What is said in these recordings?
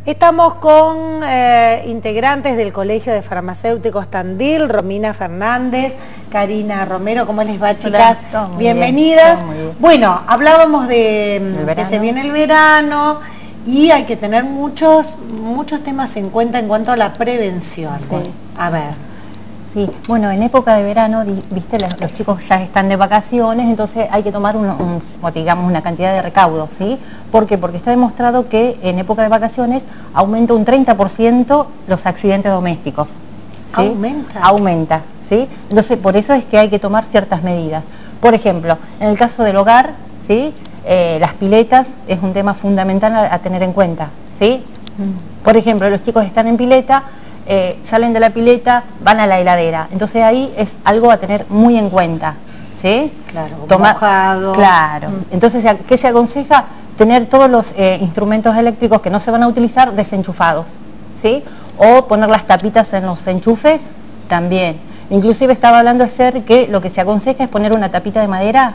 Estamos con integrantes del Colegio de Farmacéuticos Tandil, Romina Fernández, Karina Romero. ¿Cómo les va, chicas? Hola, bienvenidas. Muy bien. Bueno, hablábamos de que se viene el verano y hay que tener muchos temas en cuenta en cuanto a la prevención. Sí. A ver. Sí, bueno, en época de verano, viste, los chicos ya están de vacaciones, entonces hay que tomar digamos, una cantidad de recaudos, ¿sí? ¿Por qué? Porque está demostrado que en época de vacaciones aumenta un 30% los accidentes domésticos. ¿Sí? Aumenta, ¿sí? Entonces, por eso es que hay que tomar ciertas medidas. Por ejemplo, en el caso del hogar, ¿sí? Las piletas es un tema fundamental a tener en cuenta, ¿sí? Por ejemplo, los chicos están en pileta, salen de la pileta, van a la heladera. Entonces ahí es algo a tener muy en cuenta, ¿sí? Claro, mojados. Claro. Entonces, ¿qué se aconseja? Tener todos los instrumentos eléctricos que no se van a utilizar desenchufados, ¿sí? O poner las tapitas en los enchufes también. Inclusive estaba hablando ayer que lo que se aconseja es poner una tapita de madera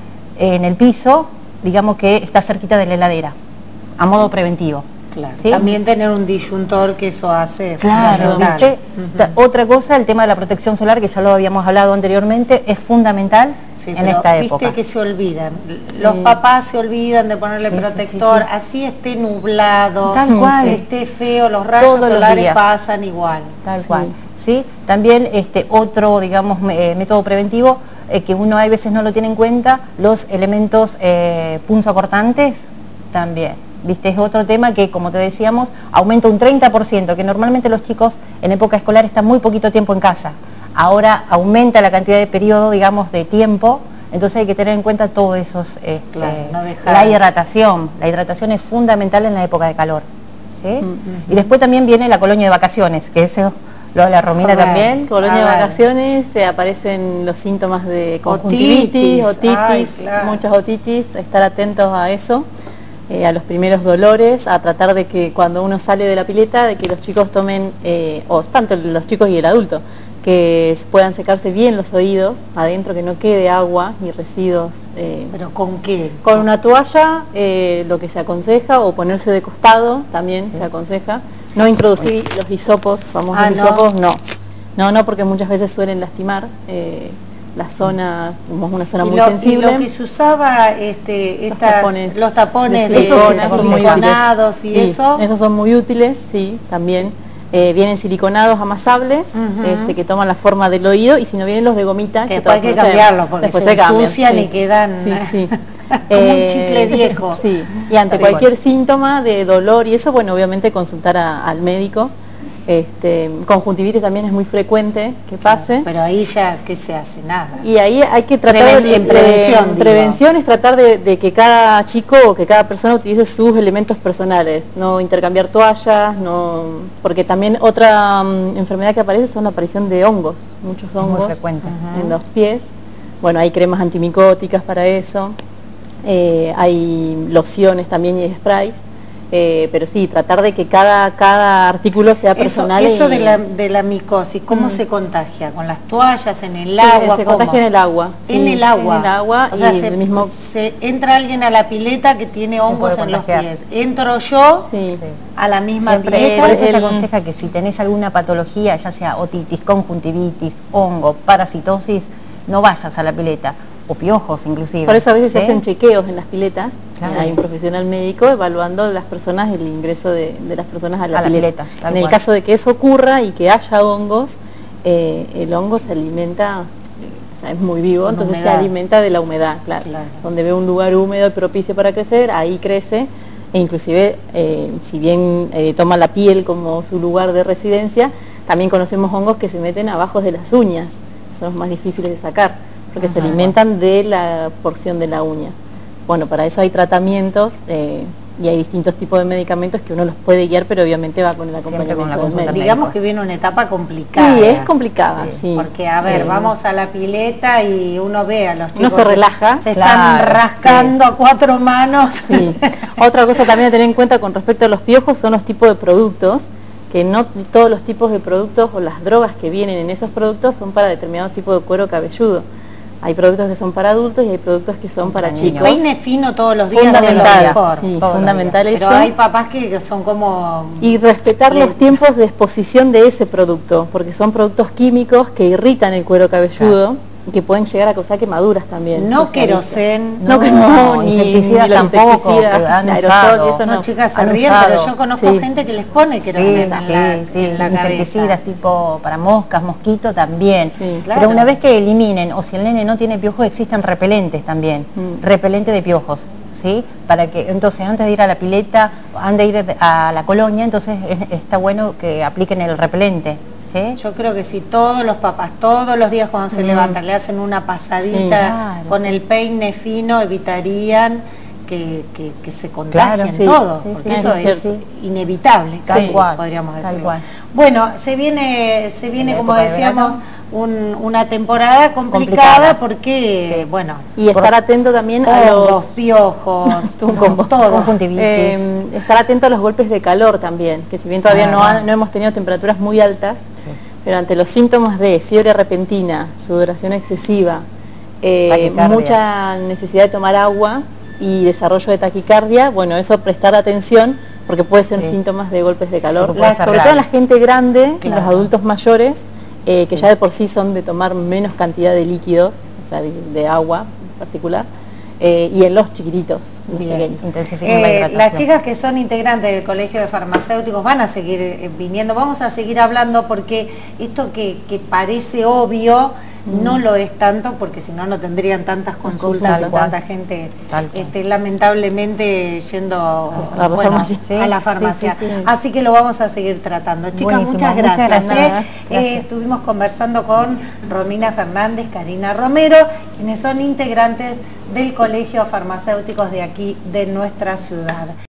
en el piso, digamos que está cerquita de la heladera, a modo preventivo. Claro. ¿Sí? También tener un disyuntor, que eso hace. Claro, ¿viste? Otra cosa, el tema de la protección solar, que ya lo habíamos hablado anteriormente, es fundamental en esta época. Viste que se olvidan, los papás se olvidan de ponerle protector, así esté nublado, tal cual, esté feo, los rayos solares pasan igual. Tal cual, ¿sí? También otro, digamos, método preventivo, que uno a veces no lo tiene en cuenta, los elementos punzocortantes también. ¿Viste? Es otro tema que, como te decíamos, aumenta un 30%, que normalmente los chicos en época escolar están muy poquito tiempo en casa. Ahora aumenta la cantidad de periodo, digamos, de tiempo, entonces hay que tener en cuenta todo eso. No dejar... La hidratación es fundamental en la época de calor, ¿sí? Y después también viene la colonia de vacaciones, que eso lo de la Romina también. Colonia de vacaciones, aparecen los síntomas de conjuntivitis, otitis, muchas otitis, estar atentos a eso. A los primeros dolores, a tratar de que cuando uno sale de la pileta, de que los chicos tomen, o tanto los chicos y el adulto, que puedan secarse bien los oídos, adentro que no quede agua ni residuos. ¿Pero con qué? Con una toalla, lo que se aconseja, o ponerse de costado, también se aconseja. No introducir los hisopos, famosos hisopos, no, porque muchas veces suelen lastimar. La zona, como es una zona muy sensible. Y lo que se usaba, los tapones de siliconados y eso. Esos son muy útiles, sí, también. Vienen siliconados amasables, que toman la forma del oído, y si no vienen los de gomita, que después hay que cambiarlos, porque después se ensucian y quedan como un chicle viejo. Sí, y ante cualquier síntoma de dolor y eso, bueno, obviamente consultar al médico. Conjuntivitis también es muy frecuente que pase. Pero ahí ya, ¿qué se hace? Nada. Y ahí hay que tratar prevención es tratar de que cada chico o que cada persona utilice sus elementos personales, no intercambiar toallas, porque también otra enfermedad que aparece son la aparición de hongos, muchos hongos en los pies. Bueno, hay cremas antimicóticas para eso, hay lociones también y sprays. Pero sí, tratar de que cada artículo sea personal. Eso de la micosis, ¿cómo se contagia? ¿Con las toallas, en el agua? Se contagia en el agua. En el agua. En el agua. O sea, se entra alguien a la pileta que tiene hongos en los pies. Entro yo a la misma pileta. Por eso se aconseja que si tenés alguna patología, ya sea otitis, conjuntivitis, hongo, parasitosis, no vayas a la pileta. O piojos inclusive. Por eso a veces se hacen chequeos en las piletas. Hay un profesional médico evaluando las personas, el ingreso de las personas a la pileta. En el caso de que eso ocurra y que haya hongos, el hongo se alimenta, es muy vivo, entonces se alimenta de la humedad, claro. Donde ve un lugar húmedo y propicio para crecer, ahí crece, e inclusive si bien toma la piel como su lugar de residencia, también conocemos hongos que se meten abajo de las uñas, son los más difíciles de sacar, porque se alimentan de la porción de la uña. Bueno, para eso hay tratamientos y hay distintos tipos de medicamentos que uno los puede guiar, pero obviamente va con el acompañamiento del médico. Digamos que viene una etapa complicada. Sí, es complicada, sí. Porque, a ver, vamos a la pileta y uno ve a los chicos... No se relaja. Se están rascando a cuatro manos. Sí. Otra cosa también a tener en cuenta con respecto a los piojos son los tipos de productos, que no todos los tipos de productos o las drogas que vienen en esos productos son para determinados tipos de cuero cabelludo. Hay productos que son para adultos y hay productos que son para chicos. Peine fino todos los días fundamental, es lo mejor. sí, fundamental eso. Pero hay papás que son como... Y respetar los tiempos de exposición de ese producto, porque son productos químicos que irritan el cuero cabelludo y que pueden llegar a causar quemaduras también. No querosén. No, ni insecticidas tampoco. Aerosol, eso no, chicas, se ríen, pero yo conozco gente que les pone querosén en la insecticidas tipo para moscas, mosquito también. Sí, claro. Pero una vez que eliminen, o si el nene no tiene piojos, existen repelentes también, repelente de piojos. ¿Sí? Para que entonces antes de ir a la pileta, antes de ir a la colonia, entonces está bueno que apliquen el repelente. ¿Sí? Yo creo que si todos los papás, todos los días cuando se levantan, le hacen una pasadita con el peine fino, evitarían que se contagien todos, porque eso es inevitable, podríamos decirlo. Bueno, se viene como decíamos, una temporada complicada porque, bueno... Y estar atento también a los piojos, conjuntivitis. Estar atento a los golpes de calor también, que si bien todavía no hemos tenido temperaturas muy altas, pero ante los síntomas de fiebre repentina, sudoración excesiva, mucha necesidad de tomar agua y desarrollo de taquicardia, bueno, eso prestar atención porque puede ser síntomas de golpes de calor, sobre todo en la gente grande, los adultos mayores, que ya de por sí son de tomar menos cantidad de líquidos, o sea, de agua en particular, y en los chiquititos, los pequeños. Las chicas que son integrantes del Colegio de Farmacéuticos van a seguir viniendo, vamos a seguir hablando porque esto que parece obvio, no lo es tanto, porque si no, no tendrían tantas consultas y tanta gente lamentablemente yendo a la farmacia. Así que lo vamos a seguir tratando. Chicas, muchas gracias. Estuvimos conversando con Romina Fernández, Karina Romero, quienes son integrantes del Colegio de Farmacéuticos de aquí, de nuestra ciudad.